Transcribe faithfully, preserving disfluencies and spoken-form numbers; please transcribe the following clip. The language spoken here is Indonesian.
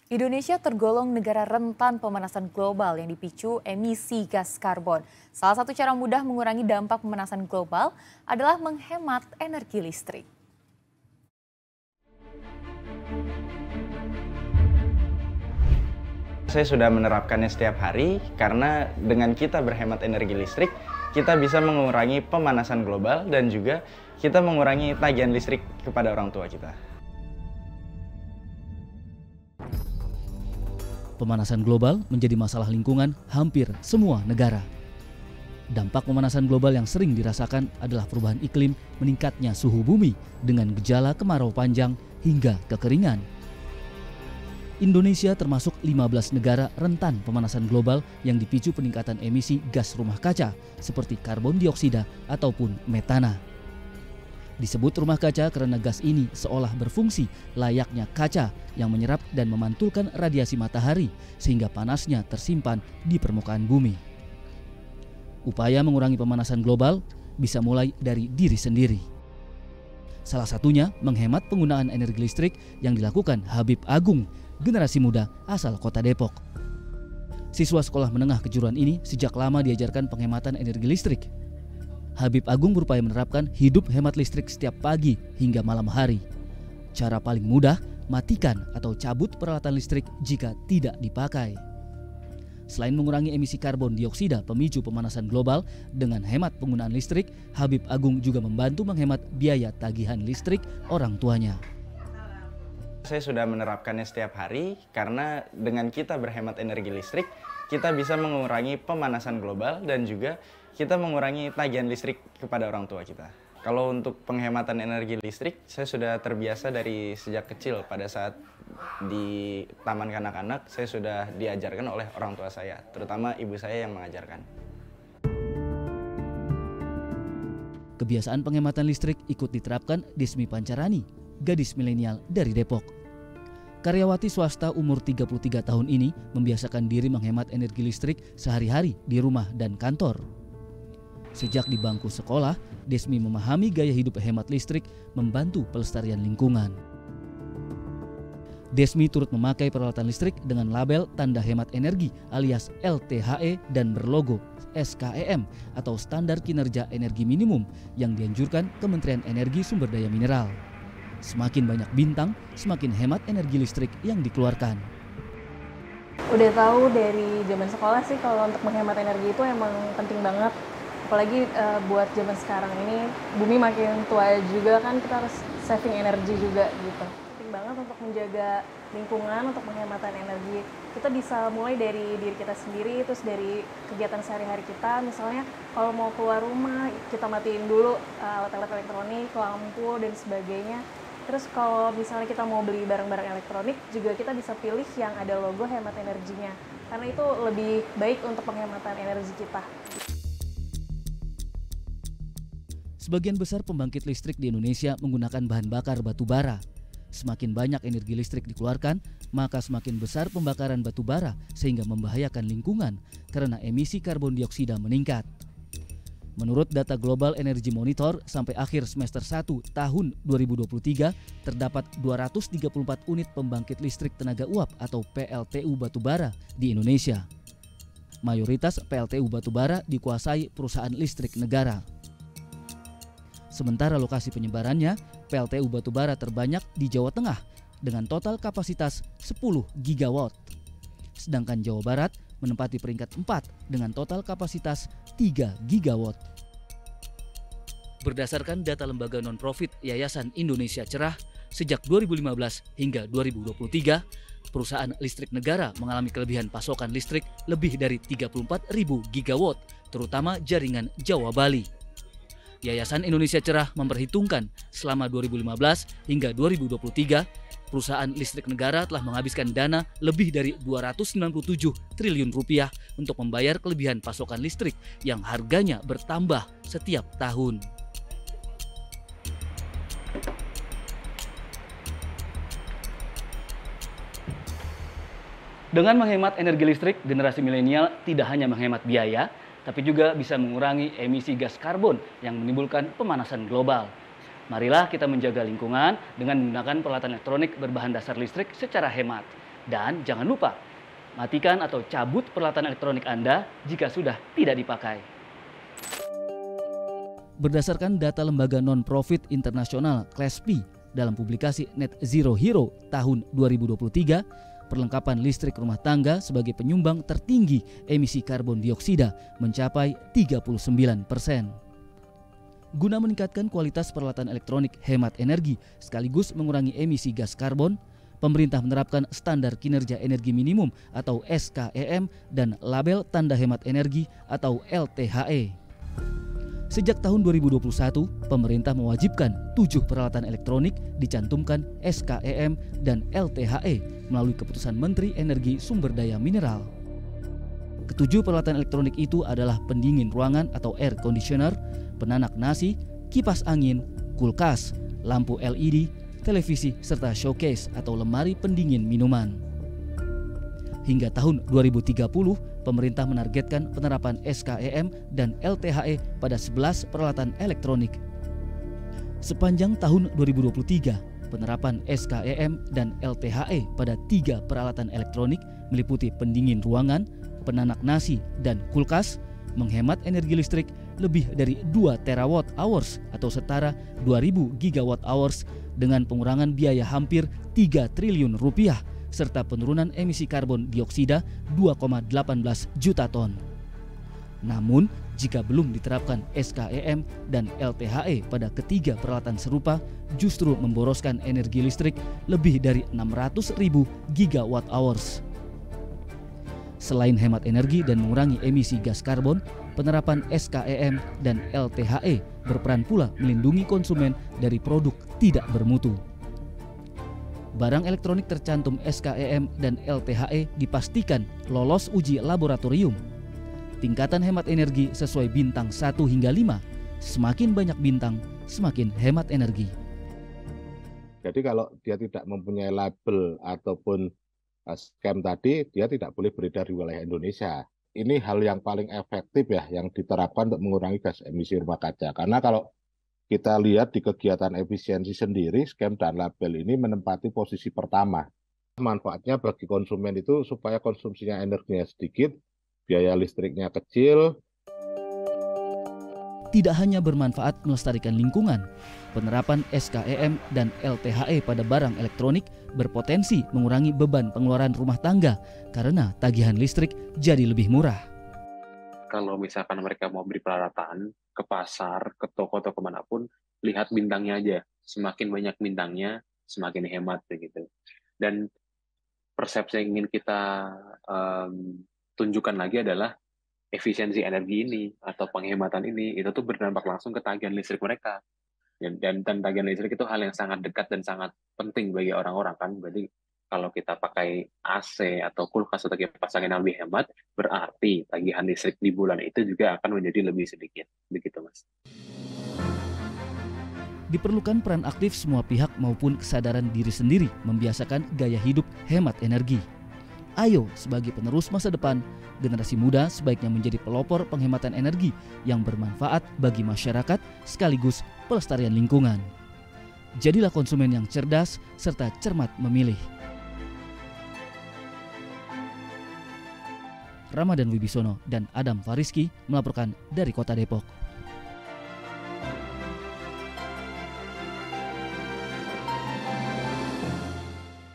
Indonesia tergolong negara rentan pemanasan global yang dipicu emisi gas karbon. Salah satu cara mudah mengurangi dampak pemanasan global adalah menghemat energi listrik. Saya sudah menerapkannya setiap hari karena dengan kita berhemat energi listrik, kita bisa mengurangi pemanasan global dan juga kita mengurangi tagihan listrik kepada orang tua kita. Pemanasan global menjadi masalah lingkungan hampir semua negara. Dampak pemanasan global yang sering dirasakan adalah perubahan iklim, meningkatnya suhu bumi dengan gejala kemarau panjang hingga kekeringan. Indonesia termasuk lima belas negara rentan pemanasan global yang dipicu peningkatan emisi gas rumah kaca seperti karbon dioksida ataupun metana. Disebut rumah kaca karena gas ini seolah berfungsi layaknya kaca yang menyerap dan memantulkan radiasi matahari sehingga panasnya tersimpan di permukaan bumi. Upaya mengurangi pemanasan global bisa mulai dari diri sendiri. Salah satunya menghemat penggunaan energi listrik yang dilakukan Habib Agung, generasi muda asal Kota Depok. Siswa sekolah menengah kejuruan ini sejak lama diajarkan penghematan energi listrik. Habib Agung berupaya menerapkan hidup hemat listrik setiap pagi hingga malam hari. Cara paling mudah, matikan atau cabut peralatan listrik jika tidak dipakai. Selain mengurangi emisi karbon dioksida pemicu pemanasan global dengan hemat penggunaan listrik, Habib Agung juga membantu menghemat biaya tagihan listrik orang tuanya. Saya sudah menerapkannya setiap hari karena dengan kita berhemat energi listrik, kita bisa mengurangi pemanasan global dan juga kita mengurangi tagihan listrik kepada orang tua kita. Kalau untuk penghematan energi listrik, saya sudah terbiasa dari sejak kecil. Pada saat di taman kanak-kanak, saya sudah diajarkan oleh orang tua saya, terutama ibu saya yang mengajarkan. Kebiasaan penghematan listrik ikut diterapkan Desmi Pancarani, gadis milenial dari Depok. Karyawati swasta umur tiga puluh tiga tahun ini membiasakan diri menghemat energi listrik sehari-hari di rumah dan kantor. Sejak di bangku sekolah, Desmi memahami gaya hidup hemat listrik membantu pelestarian lingkungan. Desmi turut memakai peralatan listrik dengan label tanda hemat energi alias L T H E dan berlogo S K E M atau Standar Kinerja Energi Minimum yang dianjurkan Kementerian Energi Sumber Daya Mineral. Semakin banyak bintang, semakin hemat energi listrik yang dikeluarkan. Udah tahu dari zaman sekolah sih kalau untuk menghemat energi itu emang penting banget. Apalagi uh, buat zaman sekarang ini, bumi makin tua juga kan, kita harus saving energi juga gitu. Penting banget untuk menjaga lingkungan, untuk penghematan energi. Kita bisa mulai dari diri kita sendiri, terus dari kegiatan sehari-hari kita. Misalnya kalau mau keluar rumah, kita matiin dulu uh, alat-alat elektronik, lampu, dan sebagainya. Terus kalau misalnya kita mau beli barang-barang elektronik, juga kita bisa pilih yang ada logo hemat energinya. Karena itu lebih baik untuk penghematan energi kita. Sebagian besar pembangkit listrik di Indonesia menggunakan bahan bakar batu bara. Semakin banyak energi listrik dikeluarkan, maka semakin besar pembakaran batu bara sehingga membahayakan lingkungan karena emisi karbon dioksida meningkat. Menurut data Global Energy Monitor, sampai akhir semester satu tahun dua ribu dua puluh tiga terdapat dua ratus tiga puluh empat unit pembangkit listrik tenaga uap atau P L T U batubara di Indonesia. Mayoritas P L T U batubara dikuasai perusahaan listrik negara. Sementara lokasi penyebarannya, P L T U batubara terbanyak di Jawa Tengah dengan total kapasitas sepuluh gigawatt. Sedangkan Jawa Barat menempati peringkat empat dengan total kapasitas tiga gigawatt. Berdasarkan data lembaga non-profit Yayasan Indonesia Cerah, sejak dua ribu lima belas hingga dua ribu dua puluh tiga, perusahaan listrik negara mengalami kelebihan pasokan listrik lebih dari tiga puluh empat ribu gigawatt, terutama jaringan Jawa Bali. Yayasan Indonesia Cerah memperhitungkan selama dua ribu lima belas hingga dua ribu dua puluh tiga, perusahaan listrik negara telah menghabiskan dana lebih dari dua ratus sembilan puluh tujuh triliun rupiah untuk membayar kelebihan pasokan listrik yang harganya bertambah setiap tahun. Dengan menghemat energi listrik, generasi milenial tidak hanya menghemat biaya, tapi juga bisa mengurangi emisi gas karbon yang menimbulkan pemanasan global. Marilah kita menjaga lingkungan dengan menggunakan peralatan elektronik berbahan dasar listrik secara hemat. Dan jangan lupa, matikan atau cabut peralatan elektronik Anda jika sudah tidak dipakai. Berdasarkan data lembaga non-profit internasional Claspi dalam publikasi Net Zero Hero tahun dua ribu dua puluh tiga, perlengkapan listrik rumah tangga sebagai penyumbang tertinggi emisi karbon dioksida mencapai tiga puluh sembilan persen. Guna meningkatkan kualitas peralatan elektronik hemat energi sekaligus mengurangi emisi gas karbon, pemerintah menerapkan standar kinerja energi minimum atau S K E M dan label tanda hemat energi atau L T H E. Sejak tahun dua ribu dua puluh satu, pemerintah mewajibkan tujuh peralatan elektronik dicantumkan S K E M dan L T H E melalui keputusan Menteri Energi Sumber Daya Mineral. Ketujuh peralatan elektronik itu adalah pendingin ruangan atau air conditioner, penanak nasi, kipas angin, kulkas, lampu L E D, televisi, serta showcase atau lemari pendingin minuman. Hingga tahun dua ribu tiga puluh, pemerintah menargetkan penerapan S K E M dan L T H E pada sebelas peralatan elektronik. Sepanjang tahun dua ribu dua puluh tiga, penerapan S K E M dan L T H E pada tiga peralatan elektronik meliputi pendingin ruangan, penanak nasi, dan kulkas, menghemat energi listrik lebih dari dua terawatt hours atau setara dua ribu gigawatt hours dengan pengurangan biaya hampir tiga triliun rupiah serta penurunan emisi karbon dioksida dua koma satu delapan juta ton. Namun, jika belum diterapkan S K E M dan L T H E pada ketiga peralatan serupa, justru memboroskan energi listrik lebih dari enam ratus ribu gigawatt hours. Selain hemat energi dan mengurangi emisi gas karbon, penerapan S K E M dan L T H E berperan pula melindungi konsumen dari produk tidak bermutu. Barang elektronik tercantum S K E M dan L T H E dipastikan lolos uji laboratorium. Tingkatan hemat energi sesuai bintang satu hingga lima. Semakin banyak bintang, semakin hemat energi. Jadi kalau dia tidak mempunyai label ataupun scam tadi, dia tidak boleh beredar di wilayah Indonesia. Ini hal yang paling efektif ya, yang diterapkan untuk mengurangi gas emisi rumah kaca. Karena kalau kita lihat di kegiatan efisiensi sendiri, scam dan label ini menempati posisi pertama. Manfaatnya bagi konsumen itu supaya konsumsinya energinya sedikit, biaya listriknya kecil. Tidak hanya bermanfaat melestarikan lingkungan, penerapan S K E M dan L T H E pada barang elektronik berpotensi mengurangi beban pengeluaran rumah tangga karena tagihan listrik jadi lebih murah. Kalau misalkan mereka mau beli peralatan ke pasar, ke toko atau kemanapun, lihat bintangnya aja. Semakin banyak bintangnya, semakin hemat begitu. Dan persepsi yang ingin kita um, tunjukkan lagi adalah efisiensi energi ini atau penghematan ini itu tuh berdampak langsung ke tagihan listrik mereka. Dan, dan, dan tagihan listrik itu hal yang sangat dekat dan sangat penting bagi orang-orang kan. Berarti kalau kita pakai A C atau kulkas atau kipas angin yang lebih hemat, berarti tagihan listrik di bulan itu juga akan menjadi lebih sedikit. Begitu, Mas. Diperlukan peran aktif semua pihak maupun kesadaran diri sendiri membiasakan gaya hidup hemat energi. Ayo, sebagai penerus masa depan, generasi muda sebaiknya menjadi pelopor penghematan energi yang bermanfaat bagi masyarakat sekaligus pelestarian lingkungan. Jadilah konsumen yang cerdas serta cermat memilih. Ramadan Wibisono dan Adam Fariski melaporkan dari Kota Depok.